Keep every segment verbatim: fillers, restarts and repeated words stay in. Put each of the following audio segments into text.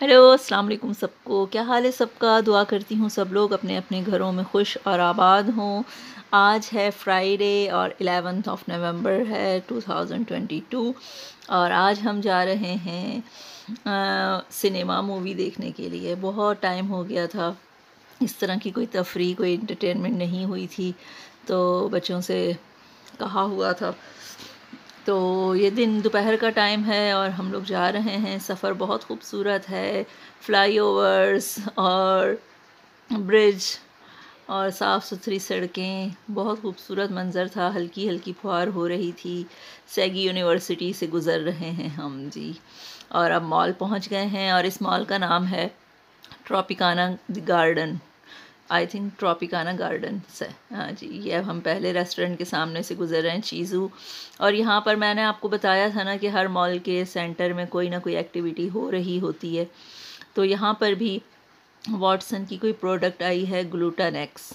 Hello, अस्सलाम वालेकुम सबको। क्या हाल है सबका? दुआ करती हूँ सब लोग अपने अपने घरों में खुश और आबाद हों। आज है फ्राइडे और इलेवेंथ ऑफ नवंबर है टू थाउजेंड ट्वेंटी टू और आज हम जा रहे हैं आ, सिनेमा मूवी देखने के लिए। बहुत टाइम हो गया था, इस तरह की कोई तफरीह कोई इंटरटेनमेंट नहीं हुई थी, तो बच्चों से कहा हुआ था। तो ये दिन दोपहर का टाइम है और हम लोग जा रहे हैं। सफ़र बहुत खूबसूरत है, फ्लाईओवर्स और ब्रिज और साफ़ सुथरी सड़कें, बहुत खूबसूरत मंज़र था। हल्की हल्की फुहार हो रही थी। सैगी यूनिवर्सिटी से गुज़र रहे हैं हम जी, और अब मॉल पहुंच गए हैं और इस मॉल का नाम है Tropicana garden. I think Tropicana garden से, हाँ जी। ये अब हम पहले रेस्टोरेंट के सामने से गुजर रहे हैं, चीज़ू। और यहाँ पर मैंने आपको बताया था ना कि हर मॉल के सेंटर में कोई ना कोई एक्टिविटी हो रही होती है। तो यहाँ पर भी वॉटसन की कोई प्रोडक्ट आई है, ग्लूटान एक्स।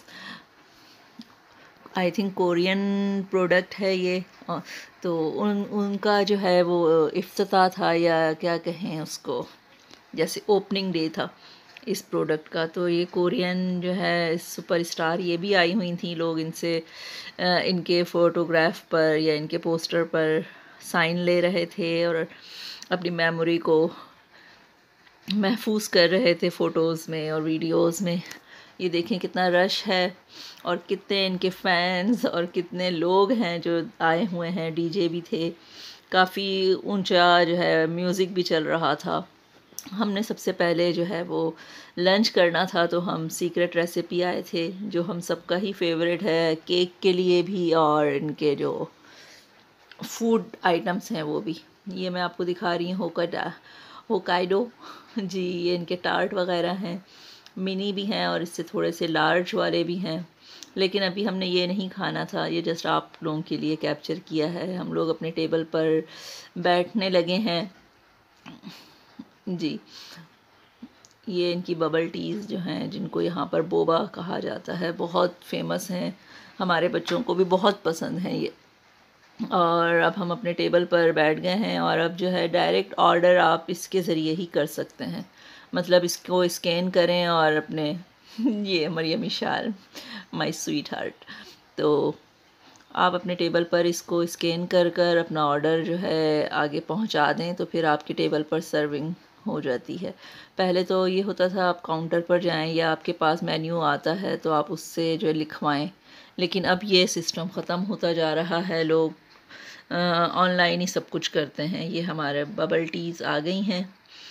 आई थिंक कोरियन प्रोडक्ट है ये। तो उन उनका जो है वो इफ्तिताह था, या क्या कहें उसको, जैसे ओपनिंग डे था इस प्रोडक्ट का। तो ये कोरियन जो है सुपरस्टार ये भी आई हुई थी। लोग इनसे इनके फ़ोटोग्राफ पर या इनके पोस्टर पर साइन ले रहे थे और अपनी मेमोरी को महफूज कर रहे थे फ़ोटोज़ में और वीडियोज़ में। ये देखें कितना रश है और कितने इनके फैंस और कितने लोग हैं जो आए हुए हैं। डीजे भी थे, काफ़ी ऊंचा जो है म्यूज़िक भी चल रहा था। हमने सबसे पहले जो है वो लंच करना था, तो हम सीक्रेट रेसिपी आए थे जो हम सबका ही फेवरेट है, केक के लिए भी और इनके जो फूड आइटम्स हैं वो भी। ये मैं आपको दिखा रही हूँ होकाडा होकाइडो जी। ये इनके टार्ट वगैरह हैं, मिनी भी हैं और इससे थोड़े से लार्ज वाले भी हैं। लेकिन अभी हमने ये नहीं खाना था, ये जस्ट आप लोगों के लिए कैप्चर किया है। हम लोग अपने टेबल पर बैठने लगे हैं जी। ये इनकी बबल टीज़ जो हैं, जिनको यहाँ पर बोबा कहा जाता है, बहुत फेमस हैं। हमारे बच्चों को भी बहुत पसंद हैं ये। और अब हम अपने टेबल पर बैठ गए हैं और अब जो है डायरेक्ट ऑर्डर आप इसके ज़रिए ही कर सकते हैं। मतलब इसको स्कैन करें और अपने ये Mariam Ishal, my sweetheart. तो आप अपने टेबल पर इसको स्कैन कर कर अपना ऑर्डर जो है आगे पहुंचा दें, तो फिर आपके टेबल पर सर्विंग हो जाती है। पहले तो ये होता था आप काउंटर पर जाएं या आपके पास मेन्यू आता है तो आप उससे जो है लिखवाएं, लेकिन अब ये सिस्टम ख़त्म होता जा रहा है। लोग ऑनलाइन ही सब कुछ करते हैं। ये हमारे बबल टीज़ आ गई हैं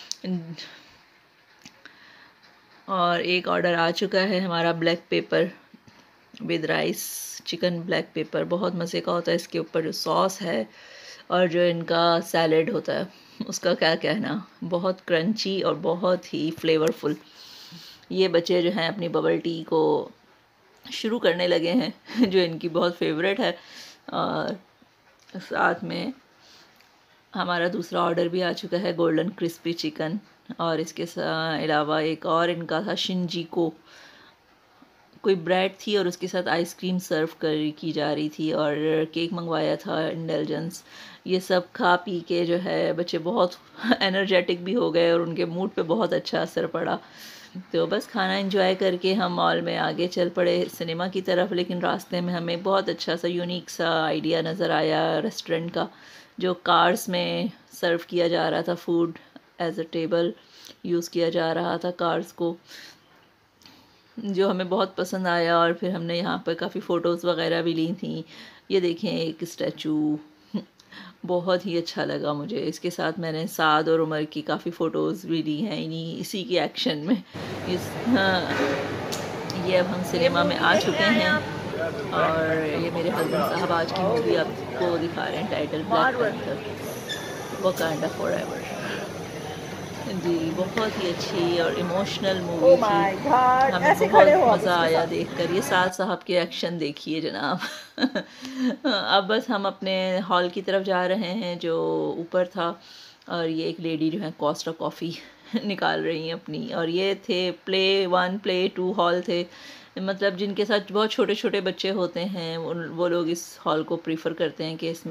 और एक ऑर्डर आ चुका है हमारा black pepper with rice chicken. Black pepper बहुत मज़े का होता है। इसके ऊपर जो सॉस है और जो इनका सैलेड होता है उसका क्या कहना, बहुत क्रंची और बहुत ही फ्लेवरफुल। ये बच्चे जो हैं अपनी बबल टी को शुरू करने लगे हैं जो इनकी बहुत फेवरेट है। और साथ में हमारा दूसरा ऑर्डर भी आ चुका है, गोल्डन क्रिस्पी चिकन। और इसके अलावा एक और इनका था शिंजी को, कोई ब्रेड थी और उसके साथ आइसक्रीम सर्व कर की जा रही थी और केक मंगवाया था, इंडल्जेंस। ये सब खा पी के जो है बच्चे बहुत एनर्जेटिक भी हो गए और उनके मूड पे बहुत अच्छा असर पड़ा। तो बस खाना एंजॉय करके हम मॉल में आगे चल पड़े सिनेमा की तरफ। लेकिन रास्ते में हमें बहुत अच्छा सा यूनिक सा आइडिया नज़र आया रेस्टोरेंट का, जो कार्स में सर्व किया जा रहा था food, as a table use किया जा रहा था कार्स को, जो हमें बहुत पसंद आया। और फिर हमने यहाँ पर काफ़ी फ़ोटोज़ वगैरह भी ली थी। ये देखें एक स्टैचू, बहुत ही अच्छा लगा मुझे। इसके साथ मैंने साद और उमर की काफ़ी फ़ोटोज़ भी ली हैं इन्हीं इसी के एक्शन में। इस हाँ, ये अब हम सिनेमा में आ चुके हैं और ये मेरे हस्बैंड साहब आज की मूवी आपको दिखा रहे हैं, title black panther Wakanda forever जी। बहुत ही अच्छी और इमोशनल मूवी oh थी, हमें बहुत मज़ा आया देखकर। ये साद साहब के एक्शन देखिए जनाब। अब बस हम अपने हॉल की तरफ जा रहे हैं जो ऊपर था, और ये एक लेडी जो है कोस्टा कॉफ़ी निकाल रही हैं अपनी। और ये थे play one play two hall थे, मतलब जिनके साथ बहुत छोटे छोटे बच्चे होते हैं उन वो लोग इस हॉल को प्रीफर करते हैं कि इसमें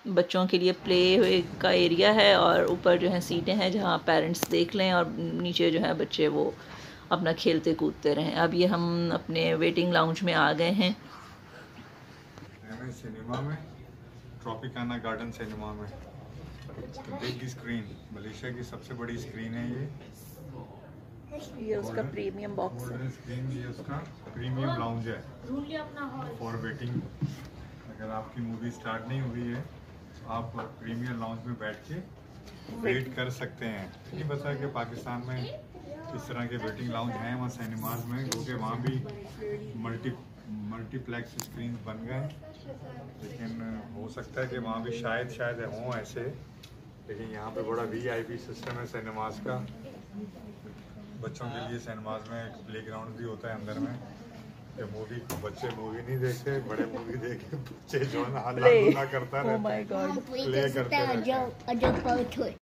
बच्चों के लिए प्ले का एरिया है और ऊपर जो है सीटें हैं जहाँ पेरेंट्स देख लें और नीचे जो है बच्चे वो अपना खेलते कूदते रहें। अब ये हम अपने वेटिंग लाउंज में आ गए हैं। सिनेमा में ट्रॉपिकाना गार्डन सिनेमा में बिग स्क्रीन, मलेशिया की सबसे बड़ी स्क्रीन है ये। ये उसका प्रीमियम बॉक्स है। स्क्रीन ये उसका प्रीमियम लाउंज है फॉर वेटिंग। अगर आपकी मूवी स्टार्ट नहीं हुई है तो आप प्रीमियम लाउंज में बैठ के वेट कर सकते हैं। नहीं पता कि पाकिस्तान में इस तरह के वेटिंग लाउंज हैं वहाँ सिनेमाज में, क्योंकि वहाँ भी मल्टी मल्टीप्लेक्स स्क्रीन बन गए, लेकिन हो सकता है कि वहाँ भी शायद शायद हों ऐसे। लेकिन यहाँ पे बड़ा वीआईपी सिस्टम है सिनेमाज का। बच्चों के लिए सिनेमाज में एक प्लेग्राउंड भी होता है अंदर में, कि मूवी बच्चे मूवी नहीं देखते, बड़े मूवी देखे बच्चे जो है ना हल्ला गुल्ला करता रहता है, प्ले करते रहते हैं।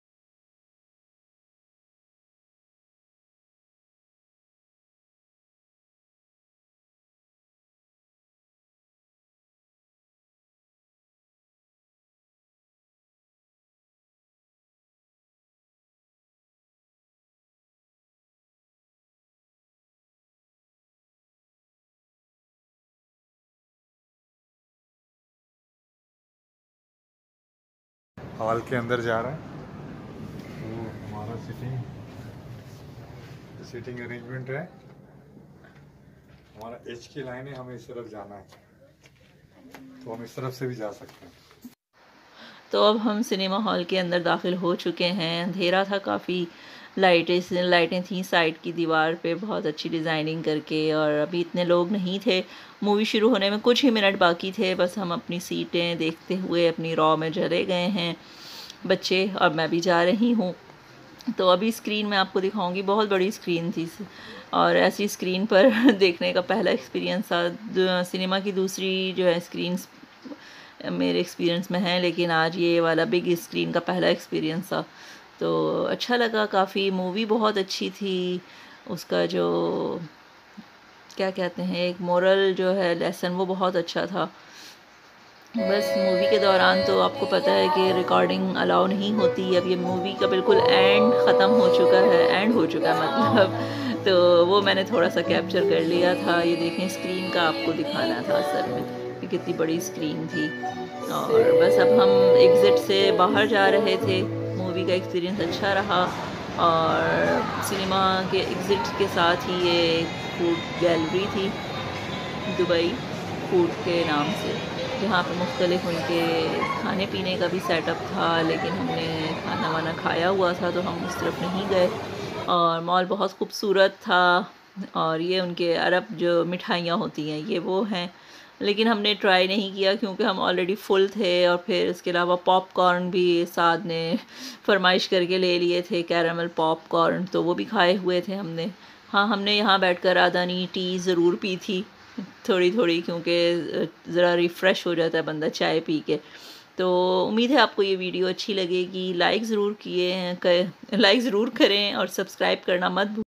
हॉल के अंदर जा रहा है तो हमारा सिटिंग सिटिंग अरेंजमेंट है। हमारा एच की लाइन है, हमें इस तरफ जाना है तो हम इस तरफ से भी जा सकते हैं। तो अब हम सिनेमा हॉल के अंदर दाखिल हो चुके हैं। अंधेरा था काफ़ी, लाइटें लाइटें थी साइड की दीवार पे बहुत अच्छी डिज़ाइनिंग करके, और अभी इतने लोग नहीं थे। मूवी शुरू होने में कुछ ही मिनट बाकी थे, बस हम अपनी सीटें देखते हुए अपनी रॉ में चले गए हैं बच्चे, और मैं भी जा रही हूँ। तो अभी स्क्रीन मैं आपको दिखाऊंगी, बहुत बड़ी स्क्रीन थी और ऐसी स्क्रीन पर देखने का पहला एक्सपीरियंस था। सिनेमा की दूसरी जो है स्क्रीन मेरे एक्सपीरियंस में है, लेकिन आज ये वाला बिग स्क्रीन का पहला एक्सपीरियंस था। तो अच्छा लगा काफ़ी, मूवी बहुत अच्छी थी। उसका जो क्या कहते हैं एक मोरल जो है लेसन, वो बहुत अच्छा था। बस मूवी के दौरान तो आपको पता है कि रिकॉर्डिंग अलाउ नहीं होती। अब ये मूवी का बिल्कुल एंड ख़त्म हो चुका है, एंड हो चुका है मतलब, तो वो मैंने थोड़ा सा कैप्चर कर लिया था। ये देखें स्क्रीन का आपको दिखाना था असल में कि कितनी बड़ी स्क्रीन थी। और बस अब हम एग्ज़िट से बाहर जा रहे थे। मूवी का एक्सपीरियंस अच्छा रहा, और सिनेमा के एग्ज़िट के साथ ही ये फूड गैलरी थी, दुबई फूड के नाम से, जहाँ पे मुख्तलिफ उनके खाने पीने का भी सेटअप था। लेकिन हमने खाना वाना खाया हुआ था तो हम उस तरफ नहीं गए। और मॉल बहुत खूबसूरत था, और ये उनके अरब जो मिठाइयाँ होती हैं ये वो हैं, लेकिन हमने ट्राई नहीं किया क्योंकि हम ऑलरेडी फुल थे। और फिर इसके अलावा पॉपकॉर्न भी साद ने फरमाइश करके ले लिए थे, कैरामल पॉपकॉर्न, तो वो भी खाए हुए थे हमने। हाँ, हमने यहाँ बैठकर आदानी टी ज़रूर पी थी थोड़ी थोड़ी, क्योंकि ज़रा रिफ़्रेश हो जाता है बंदा चाय पी के। तो उम्मीद है आपको ये वीडियो अच्छी लगेगी। लाइक ज़रूर किए लाइक ज़रूर करें और सब्सक्राइब करना मत भूलें।